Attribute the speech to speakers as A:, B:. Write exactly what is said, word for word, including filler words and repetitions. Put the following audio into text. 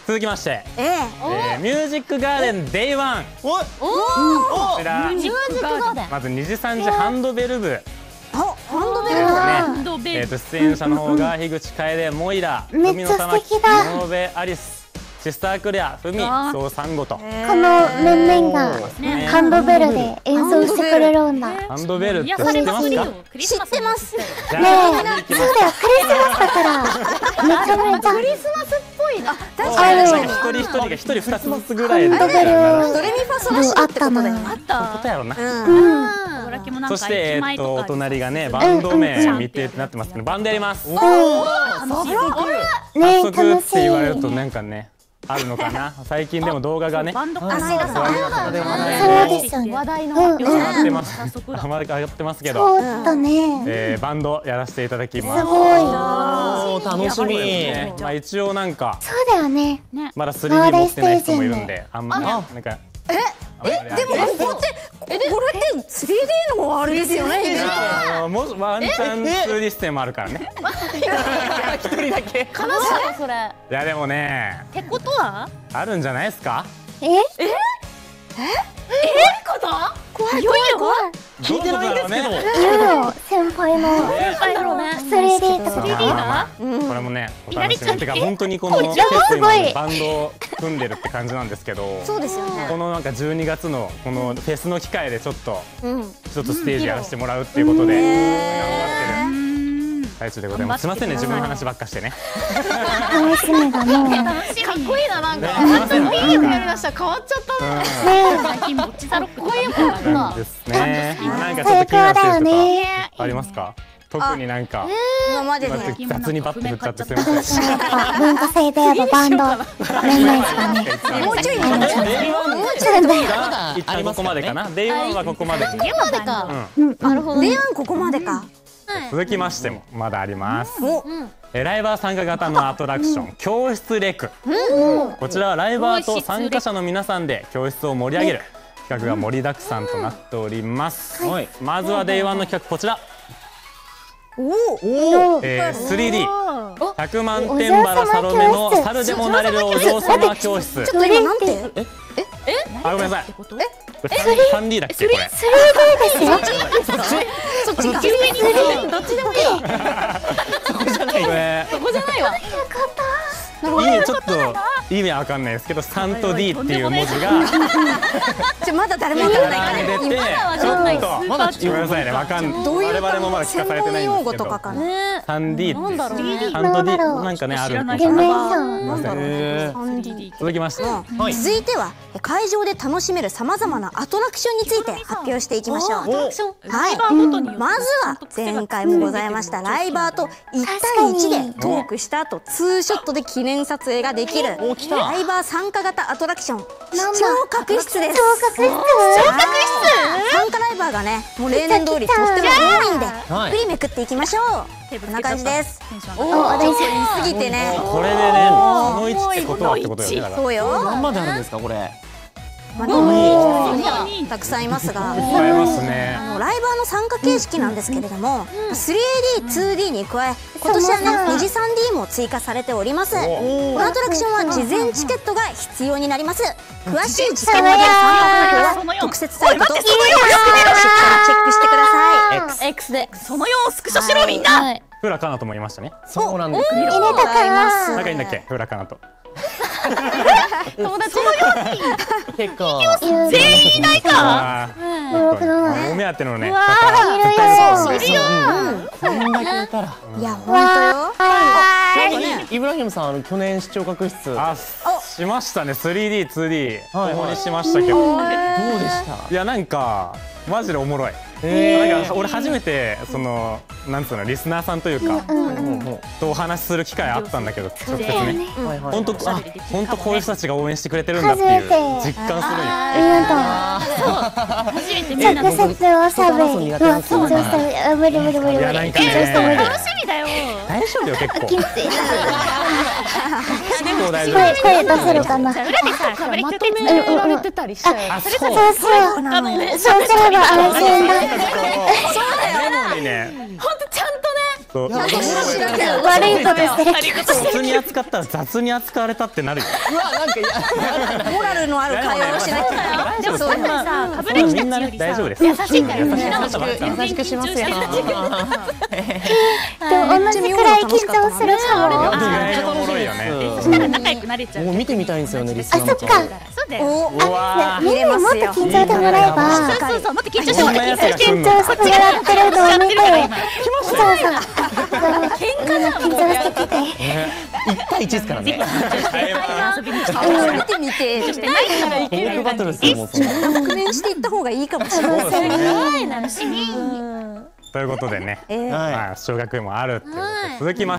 A: 続きまして、
B: ええ
A: えー、ミュージックガーデンデイワン。
C: おお
A: こちら
B: ミュージックガーデン。
A: まずにじさんじハンドベル部。
B: あ、ハンドベルハンド
A: ね、えっと出演者の方が樋口楓、モイラ、
D: めっちゃ素敵だ。
A: 野辺アリス、シスタークレア、フミ、そうサンゴと。こ
D: の面々がハンドベルで演奏してくれるんだ。
A: ハンドベルって知ってますか？
B: 知ってます。
D: ねえ、そうだよ、クリスマスだから。めちゃめちゃ
B: クリスマスっぽいな。確
A: かに。一人一人が一人二つずつぐらいで。
D: ハンドベル
B: ドレミファソラシドってことだよ。
A: あったことやろな。そしてえっとお隣がねバンド名見てってなってますけど、バンドやります。
D: ね、
A: 早速って言われるとなんかね。あるのかな。最近でも動画がね。
B: バンド
D: そうですよね。
B: 話題の。
A: 上がってます。まだ上がってますけど。
D: そうだね。
A: えバンドやらせていただきます。
D: すごい。
C: 楽しみ。
A: まあ一応なんか。
D: そうだよね。
A: まだ スリーディー 持ってない人もいるんで、あんまねなんか。
B: ええでもここってこれって スリーディー のあれですよね。
A: もうワンチャン ツーディー 出演もあるからね。
C: 一人だけ。
B: 悲しいそれ。
A: いやでもね。
B: ってことは？
A: あるんじゃないですか？
D: え？え？
B: え？え？こと？
D: 怖い怖い怖い。
C: 聞いてないんですけど。
D: ユロ先輩の スリーディー ってこと？
A: これもねお楽しみ。てか本当にこの結構今バンドを組んでるって感じなんですけど。
B: そうですよね。
A: このなんかじゅうにがつのこのフェスの機会でちょっとちょっとステージやらせてもらうっていうことで頑張ってる最中でございます。すみませんね自分の話ばっかしてね。
D: 楽しみだね。
B: かっこいいななんか。本当にいいやりだした変わっちゃったね。最近ぼっちザロっぽい
A: なんですね。なんかちょっと気になるステージとかありますか？特になんか
B: 今までで
A: 雑にバット振っちゃってすみません。
D: やっぱ文化祭でやっぱバンドメンバーですかね。
B: もうちょいもうちょい
D: ちょっとね。
A: 一旦ここまでかな。デイワンはここまで。
B: ここまでか。
D: なるほど。
B: デイワンここまでか。
A: 続きましてもまだあります。ライバー参加型のアトラクション教室レク。こちらはライバーと参加者の皆さんで教室を盛り上げる企画が盛りだくさんとなっております。まずはデイワンの企画こちら。えー、スリーディーひゃくまん点バラサロメの猿でもなれるお嬢様教室。
B: ちょっと今なんて？え
A: えあごめんなさい。これ スリーディー だっけこれ？
D: スリーディーですよ。
B: そっちそっちどっちでもいい。
C: そこじゃない。
B: そこじゃないわ。
A: 意味ちょっと意味わかんないですけどさんと ディー っていう文字が
B: ちょまだ誰もわかんないから
A: 出てちょっとまだごめんなさいねわかんない我々もまだ聞かされてないんですけど さんディー ってさんと ディー なんかねあるのかな。続きまして
B: 続いては会場で楽しめるさまざまなアトラクションについて発表していきましょう。はいまずは前回もございましたライバーといちたいいちでトークした後ツーショットで記念撮影ができるライバー参加型アトラクション視聴覚室です。参加ライバーがねもう例年通りとっても多いんでゆっくりめくっていきましょう。こんな感じです。おお言い過ぎてね
A: これでねそのいちってことはってことよね。だから
B: そうよ。
C: 何まであるんですかこれ？
B: たくさんいますが、
A: いっぱいいますね。
B: あのライバーの参加形式なんですけれども、スリーディー、ツーディー に加え、今年はね、に次 スリーディー も追加されております。このアトラクションは事前チケットが必要になります。詳しいチケットや参加方法は特設サイトと公式からチェックしてください。X でそのようスクショしろみんな。
A: フラカナとも言いましたね。
C: そうなんです。
D: 入れたかな。
A: 仲いいんだっけフラカナと。
B: 友達のように
C: 結構
B: 全員いないか。
A: お目当てのね。
B: そういるよ。
C: こんだけいたら。
B: いや本当よ。
C: イブラヒムさんあの去年視聴覚室
A: あしましたね。スリーディー、ツーディー 共にしましたけど。
C: どうでした？
A: いやなんかマジでおもろい。なんか俺初めてそのなんつうのリスナーさんというかとお話しする機会あったんだけど直接ね本当あ本当こういう人たちが応援してくれてるんだっていう実感するよ。
D: ありがとう。直接おしゃべり。うわ緊張した。無理無理無理無理。
A: なんかね
B: 楽しみだよ。
A: 大丈夫よ結構。
D: きつい。
A: 結構大丈
D: 声声出せるかな。
B: 裏でさまとめられてたりしちゃう。
D: そうそう。そうすれば安心だ。
A: そうだよね。
B: 本当ちゃんとね。
A: と
B: 私も知らんけど
D: 悪いことしてる。
A: 雑に扱ったら雑に扱われたってなるよ。
C: うわなんかいや
B: モラルのある会話をしなきゃ。
E: でもそんなさ、かぶれ
A: み
E: き
A: んなね大
E: たちよりさ
A: 丈夫です。
E: 優しいから優しい
C: 優しくしますよ。
D: でも同じくらい緊張するかも。
A: 意外とおもろいよね。
E: そしたら仲良くなれちゃう。
C: もう見てみたいんですよねリスナー
D: あ、そっか。
E: そうだよ。
B: お、
A: うわ
B: 見れ
D: もっと
B: ますよ。
D: 緊張してもらえば。
E: そうそう、もっと緊張して
A: こんなやつが来
D: 緊
A: んの
D: 張してもらってるのを見て。そうそう。みんな緊張してきて。
C: 一対一ですからね。
E: 遊びに来た。
B: 見てみて。
C: トークバトルですよもうそんな。
B: 復元していった方がいいかもしれない。
E: すごい楽しみ。
A: ということでね、
B: えー
C: はい
A: まあ小学もあるっていうことで続きまして